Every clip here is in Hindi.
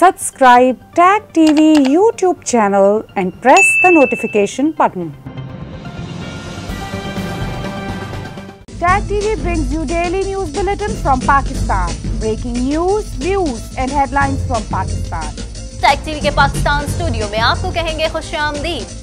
Subscribe Tag TV YouTube channel and press the notification button. Tag TV brings you daily news bulletin from Pakistan. Breaking news, views and headlines from Pakistan. Tag TV के पाकिस्तान स्टूडियो में आपको कहेंगे खुशामदीद।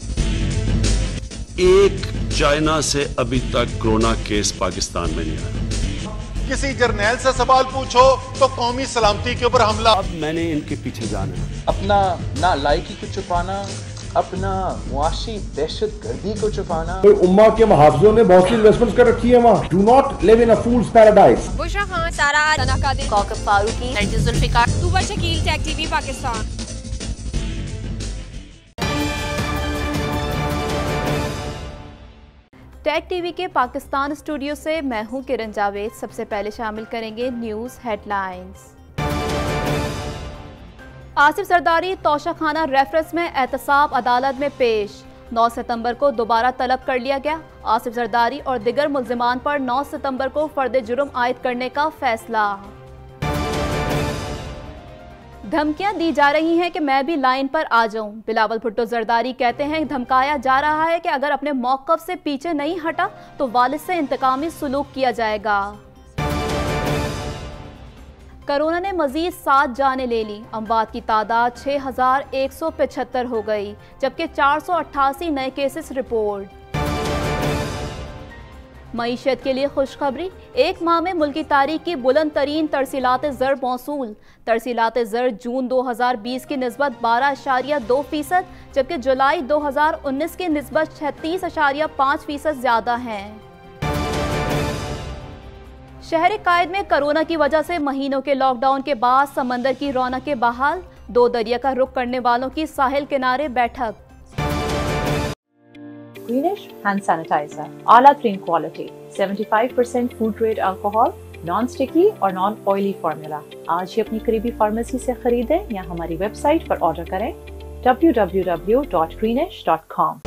एक चाइना से अभी तक कोरोना केस पाकिस्तान में नहीं आया। किसी जर्नैल से सवाल पूछो तो कौमी सलामती के ऊपर हमला। अब मैंने इनके पीछे जाना है। अपना नालायकी को छुपाना, अपना मुआशी दहशत गर्दी को छुपाना। उम्मा के मुहाफिजों ने बहुत सी इन्वेस्टमेंट्स कर रखी है वहाँ। Do not live in a fool's paradise. Bushra Khan, Sara तनाकादिर, Kaukab Farooqui, Nargis Zulfiqar, Tuba Shakeel, Tag TV Pakistan. Tag TV के पाकिस्तान स्टूडियो से मैं हूं किरण जावेद। सबसे पहले शामिल करेंगे news headlines. Asif Zardari Toshakhana reference में एहतसाब अदालत में पेश। 9 सितंबर को दोबारा तलब कर लिया गया। आसिफ जरदारी और दिगर मुल्जिमान पर 9 सितंबर को फर्द जुर्म आयद करने का फैसला। धमकियां दी जा रही हैं कि मैं भी लाइन पर आ जाऊं। बिलावल भुट्टो जरदारी कहते हैं धमकाया जा रहा है कि अगर अपने मौक़िफ़ से पीछे नहीं हटा तो वालिद से इंतकामी सुलूक किया जाएगा। कोरोना ने मजीद 7 जानें ले ली। अमवात की तादाद 6175 हो गई, जबकि 488 नए केसेस रिपोर्ट। मईशत के लिए खुशखबरी, 1 माह में मुल्की तारीख की बुलंद तरीन तरसीलात ज़र मौसूल। तरसीलात ज़र जून 2020 की निस्बत 12.2%, जबकि जुलाई 2019 की निस्बत 36.5% ज़्यादा हैं। शहर कायद में कोरोना की वजह से महीनों के लॉकडाउन के बाद समंदर की रौनकें बहाल। 2 दरिया का रुख करने वालों की साहिल किनारे बैठक। Greenish hand sanitizer, आला तरीन quality, 75% food grade alcohol, non sticky और नॉन ऑयली फार्मूला। आज ही अपनी करीबी फार्मेसी से खरीदें या हमारी वेबसाइट पर ऑर्डर करें www.greenish.com।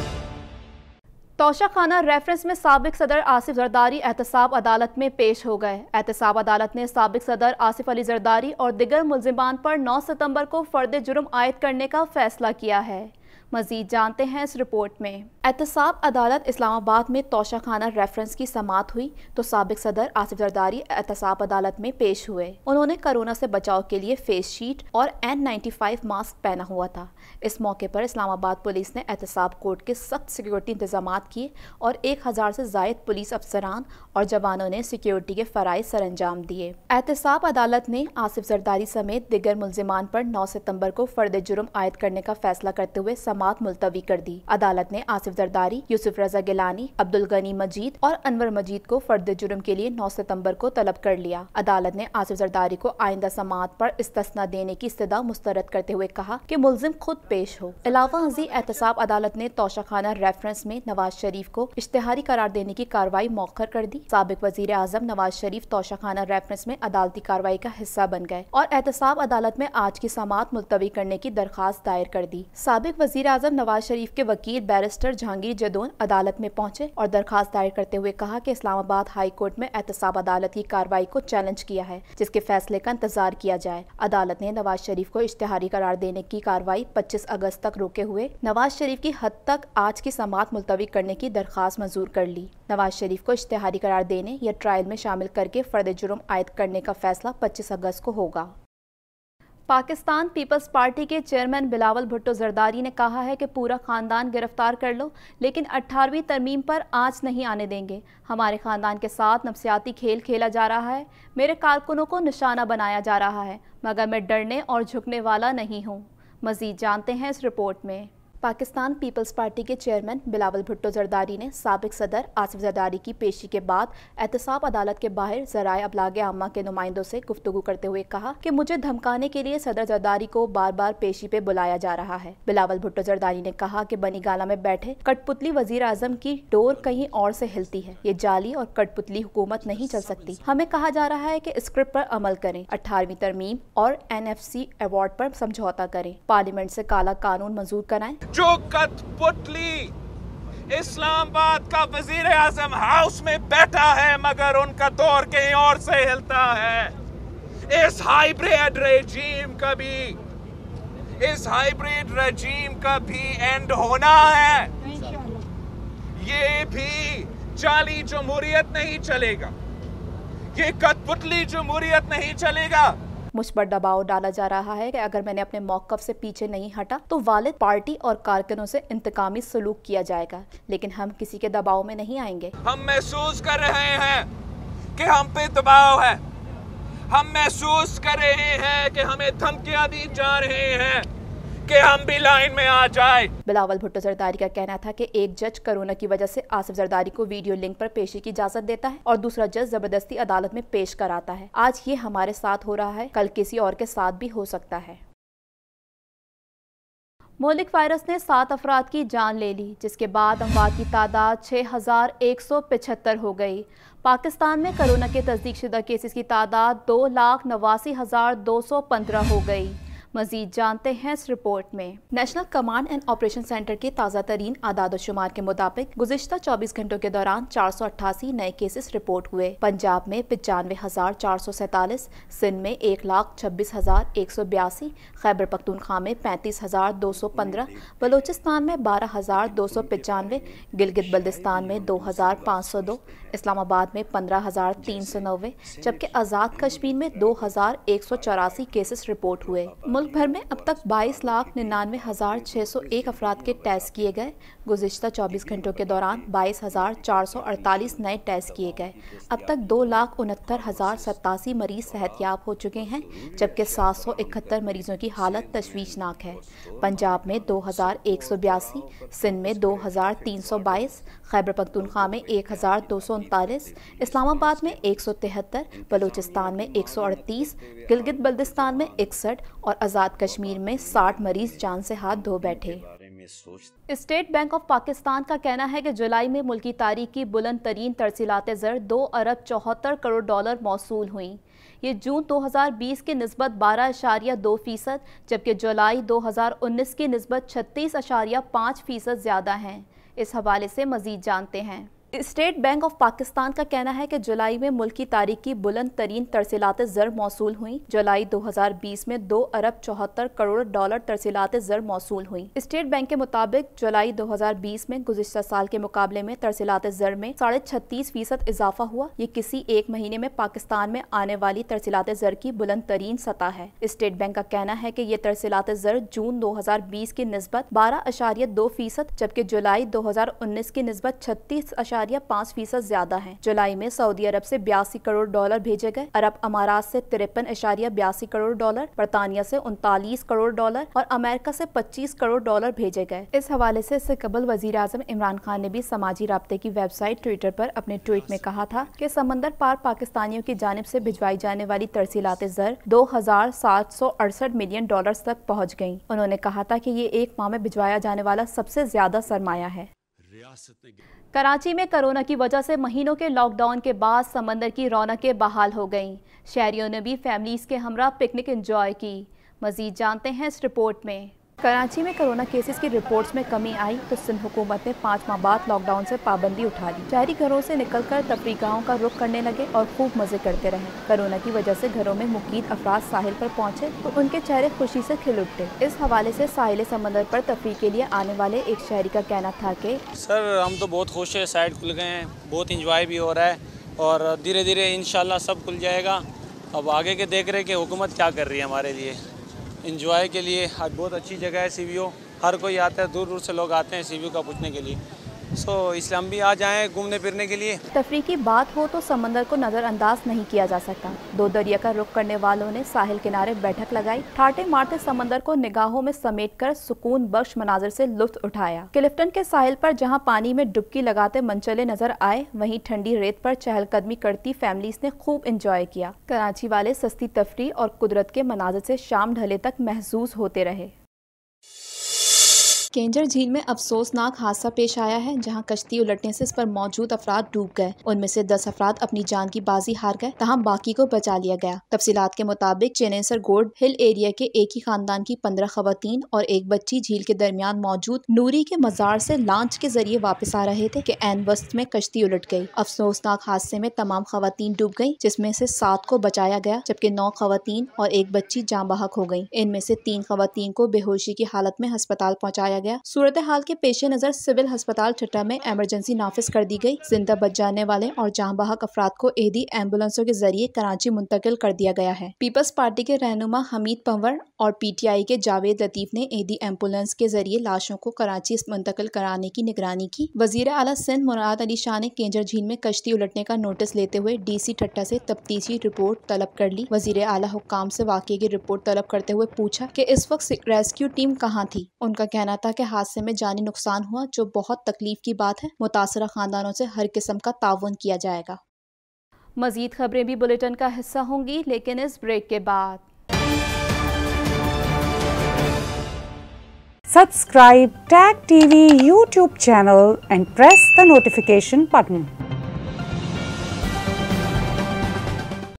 तौशाखाना रेफरेंस में साबिक सदर आसिफ जरदारी एहतसाब अदालत में पेश हो गए। एहतसाब अदालत ने साबिक सदर आसिफ अली जरदारी और दिगर मुल्जिमान पर 9 सितंबर को फर्द जुर्म आयद करने का फैसला किया है। मजीद जानते हैं इस रिपोर्ट में। एहतसाब अदालत इस्लामाबाद में तौशाखाना रेफरेंस की समाअत हुई तो साबिक सदर आसिफ जरदारी एहतसाब अदालत में पेश हुए। उन्होंने कोरोना से बचाव के लिए फेस शीट और N95 मास्क पहना हुआ था। इस मौके पर इस्लामाबाद पुलिस ने एहतसाब कोर्ट के सख्त सिक्योरिटी इंतजाम किए और 1000 से जायद पुलिस अफसरान और जवानों ने सिक्योरिटी के फराइज सरअंजाम दिए। एहतसाब अदालत ने आसिफ जरदारी समेत दिगर मुल्जिमान पर 9 सितंबर को फर्द जुर्म आयद करने का फैसला करते हुए समाअत मुलतवी कर दी। अदालत ने आसिफ जरदारी, यूसुफ रजा गिलानी, अब्दुल गनी मजीद और अनवर मजीद को फर्द जुर्म के लिए 9 सितंबर को तलब कर लिया। अदालत ने आसिफ जरदारी को आइंदा समाअत पर इस्तिस्ना देने की इस्तदा मुस्तरद करते हुए कहा कि मुल्जिम खुद पेश हो। अलावा अजी एहतसाब अदालत ने तौशाखाना रेफरेंस में नवाज शरीफ को इश्तिहारी करार देने की कार्रवाई मौखर कर दी। साबिक वजीर आजम नवाज शरीफ तौशाखाना रेफरेंस में अदालती कार्रवाई का हिस्सा बन गए और एहतसाब अदालत में आज की समाअत मुलतवी करने की दरखास्त दायर कर दी। साबिक वजीर आजम नवाज शरीफ के वकील बैरिस्टर जहांगीर जदोन अदालत में पहुंचे और दरखास्त दायर करते हुए कहा कि इस्लामाबाद हाई कोर्ट में एहतसाब अदालत की कार्रवाई को चैलेंज किया है, जिसके फैसले का इंतजार किया जाए। अदालत ने नवाज शरीफ को इश्तिहारी करार देने की कार्रवाई 25 अगस्त तक रोके हुए नवाज शरीफ की हद तक आज की समाअत मुलतवी करने की दरखास्त मंजूर कर ली। नवाज शरीफ को इश्तिहारी करार देने या ट्रायल में शामिल करके फर्द जुर्म आयद करने का फैसला 25 अगस्त को होगा। पाकिस्तान पीपल्स पार्टी के चेयरमैन बिलावल भुट्टो जरदारी ने कहा है कि पूरा खानदान गिरफ्तार कर लो, लेकिन 18वीं तरमीम पर आंच नहीं आने देंगे। हमारे खानदान के साथ नफसियाती खेल खेला जा रहा है। मेरे कारकुनों को निशाना बनाया जा रहा है, मगर मैं डरने और झुकने वाला नहीं हूँ। मजीद जानते हैं इस रिपोर्ट में। पाकिस्तान पीपल्स पार्टी के चेयरमैन बिलावल भुट्टो जरदारी ने साबिक सदर आसिफ जरदारी की पेशी के बाद एहतसाब अदालत के बाहर ज़राए अबलाग आम्मा के नुमाइंदों से गुफ्तगू करते हुए कहा कि मुझे धमकाने के लिए सदर जरदारी को बार बार पेशी पे बुलाया जा रहा है। बिलावल भुट्टो जरदारी ने कहा कि बनी गाला में बैठे कठपुतली वजीर आजम की डोर कहीं और से हिलती है। ये जाली और कठपुतली हुकूमत नहीं चल सकती। हमें कहा जा रहा है कि स्क्रिप्ट पर अमल करें, 18वीं तरमीम और NFC अवार्ड पर समझौता करें, पार्लियामेंट से काला कानून मंजूर कराएं। जो कठपुतली इस्लामाबाद का वजीर आजम हाउस में बैठा है, मगर उनका दौर कहीं और से हिलता है। इस हाइब्रिड रेजीम का भी एंड होना है। ये भी जाली जमहूरियत नहीं चलेगा, ये कठपुतली जमहूरियत नहीं चलेगा। मुझ पर दबाव डाला जा रहा है कि अगर मैंने अपने मौक़िफ़ से पीछे नहीं हटा तो वालिद, पार्टी और कारकुनों से इंतकामी सलूक किया जाएगा, लेकिन हम किसी के दबाव में नहीं आएंगे। हम महसूस कर रहे हैं कि हम पे दबाव है, हम महसूस कर रहे हैं कि हमें धमकियां दी जा रही हैं कि हम भी लाइन में आ जाए। बिलावल भुट्टो जरदारी का कहना था कि एक जज कोरोना की वजह से आसिफ जरदारी को वीडियो लिंक पर पेशी की इजाजत देता है और दूसरा जज जबरदस्ती अदालत में पेश कराता है। आज ये हमारे साथ हो रहा है, कल किसी और के साथ भी हो सकता है। मोलिक वायरस ने 7 अफराद की जान ले ली, जिसके बाद अमवात की तादाद 6175 हो गई। पाकिस्तान में कोरोना के तस्दीकशुदा केसेस की तादाद 2,89,215 हो गई। मजीद जानते हैं इस रिपोर्ट में। National command and operation centre के ताज़ा तरीन आदाद-ओ-शुमार के मुताबिक गुज़िश्ता 24 घंटों के दौरान 488 नए केसेस रिपोर्ट हुए। पंजाब में 95,447, सिंध में 1,26,182, खैबर पख्तूनख्वा में 35,215, बलोचिस्तान में 12,295, गिलगित बल्दिस्तान में 2,502, इस्लामाबाद में 15,390, जबकि आज़ाद कश्मीर में 2,184 केसेस रिपोर्ट हुए। मुल्क भर में अब तक 22,99,601 अफराद के टेस्ट किए गए। गुज़िश्ता 24 घंटों के दौरान 22,448 नए टेस्ट किए गए। अब तक 2,69,087 मरीज सेहतयाब हो चुके हैं, जबकि 771 मरीजों की हालत तशवीशनाक है। पंजाब में 2,182, सिंध में 2,322, खैबर पख्तूनख्वा में 1,239, इस्लामाबाद में 173, बलूचिस्तान में 138, गिलगित बल्दिस्तान में 61 और आज़ाद कश्मीर में 60 मरीज जान से हाथ धो बैठे। स्टेट बैंक ऑफ पाकिस्तान का कहना है कि जुलाई में मुल्की तारीख की बुलंद तरीन तरसीलात ज़र 2 अरब 74 करोड़ डॉलर मौसूल हुई। ये जून 2020 की निस्बत 12.2%, जबकि जुलाई 2019 की निस्बत 36.5% ज़्यादा हैं। इस हवाले से मज़ीद जानते हैं। स्टेट बैंक ऑफ पाकिस्तान का कहना है कि जुलाई में मुल्क की तारीख की बुलंद तरीन तरसीलात ज़र मौसूल हुई। जुलाई 2020 में 2 अरब 74 करोड़ डॉलर तरसीलात ज़र मौसूल हुई। स्टेट बैंक के मुताबिक जुलाई 2020 में गुज़िश्ता साल के मुकाबले में तरसीलात ज़र में 36.5% इजाफा हुआ। ये किसी एक महीने में पाकिस्तान में आने वाली तरसीलात ज़र की बुलंद तरीन सतह है। स्टेट बैंक का कहना है कि ये तरसीलात ज़र जून 2020 की निस्बत 12.2%, जबकि जुलाई 2019 की निस्बत 36.5% ज्यादा है। जुलाई में सऊदी अरब से 82 करोड़ डॉलर भेजे गए, अरब अमारात से 53.82 करोड़ डॉलर, बरतानिया से 39 करोड़ डॉलर और अमेरिका से 25 करोड़ डॉलर भेजे गए। इस हवाले से इससे कबल वजीर आजम इमरान खान ने भी समाजी राब्ते की वेबसाइट ट्विटर पर अपने ट्वीट में कहा था कि समंदर पार पाकिस्तानियों की जानिब से भिजवाई जाने वाली तरसीलात ज़र 2,768 मिलियन डॉलर तक पहुँच गयी। उन्होंने कहा था कि ये एक माह में भिजवाया जाने वाला सबसे ज्यादा सरमाया है। कराची में कोरोना की वजह से महीनों के लॉकडाउन के बाद समंदर की रौनकें बहाल हो गईं। शहरियों ने भी फैमिलीज के हमरा पिकनिक एंजॉय की। मजीद जानते हैं इस रिपोर्ट में। कराची में कोरोना केसेस की रिपोर्ट्स में कमी आई तो सिंध हुकूमत ने 5 माह बाद लॉकडाउन से पाबंदी उठा ली। शहरी घरों से निकलकर तफरीगाहों का रुख करने लगे और खूब मजे करते रहे। कोरोना की वजह से घरों में मुकीद अफराद साहिल पर पहुंचे तो उनके चेहरे खुशी से खिल उठे। इस हवाले से साहिल समंदर पर तफरीह के लिए आने वाले एक शहरी का कहना था कि सर हम तो बहुत खुश है, साइड खुल गए हैं, बहुत इंजॉय भी हो रहा है और धीरे धीरे इंशाल्लाह सब खुल जाएगा। अब आगे के देख रहे कि हुकूमत क्या कर रही है हमारे लिए इंजॉय के लिए। आज बहुत अच्छी जगह है सीवीओ, हर कोई आता है, दूर दूर से लोग आते हैं सीवीओ का पूछने के लिए। इस्लाम भी आ जाएं घूमने फिरने के लिए। तफरीह की बात हो तो समंदर को नज़रअंदाज नहीं किया जा सकता। 2 दरिया का रुख करने वालों ने साहिल किनारे बैठक लगाई, ठाटे मारते समंदर को निगाहों में समेटकर सुकून बख्श मनाजिर से लुत्फ उठाया। क्लिफ्टन के साहिल पर जहां पानी में डुबकी लगाते मनचले नजर आए, वहीं ठंडी रेत पर चहलकदमी करती फैमिलीज ने खूब इंजॉय किया। कराची वाले सस्ती तफरीह और कुदरत के मनाजिर से शाम ढले तक महसूस होते रहे। केंजर झील में अफसोसनाक हादसा पेश आया है, जहां कश्ती उलटने से इस पर मौजूद अफराद डूब गए। उनमें से 10 अफराद अपनी जान की बाजी हार गए, तहां बाकी को बचा लिया गया। तफसीलात के मुताबिक चेनेसर गोल्ड हिल एरिया के एक ही खानदान की 15 खवातीन और एक बच्ची झील के दरमियान मौजूद नूरी के मजार से लॉन्च के जरिए वापस आ रहे थे कि ऐन वक्त में कश्ती उलट गई। अफसोसनाक हादसे में तमाम खवातीन डूब गयी, जिसमें से 7 को बचाया गया, जबकि 9 खवातीन और एक बच्ची जाँ बहक हो गयी। इनमें से 3 खवातीन को बेहोशी की हालत में अस्पताल पहुँचाया गया। सूरत हाल के पेश नजर सिविल अस्पताल ठट्टा में इमरजेंसी नाफिज कर दी गई। जिंदा बच जाने वाले और जाँ बहक अफराद को एदी एम्बुलेंसों के जरिए कराची मुंतकिल कर दिया गया है। पीपल्स पार्टी के रहनुमा हमीद पंवर और PTI के जावेद लतीफ ने एदी एम्बुलेंस के जरिए लाशों को कराची मुंतकिल कराने की निगरानी की। वजीर आला सिंध मुराद अली शाह ने केंजर झील में कश्ती उलटने का नोटिस लेते हुए DC ठट्टा से तफ्तीशी रिपोर्ट तलब कर ली। वजीर आला हुक्काम से वाक़े की रिपोर्ट तलब करते हुए पूछा कि इस वक्त रेस्क्यू टीम कहाँ थी। उनका कहना था कि हादसे में जानी नुकसान हुआ, जो बहुत तकलीफ की बात है। मुतासरा खानदानों से हर किस्म का ताउन किया जाएगा। मजीद खबरें भी बुलेटिन का हिस्सा होंगी, लेकिन इस ब्रेक के बाद। Subscribe TAG TV YouTube channel and press the notification button.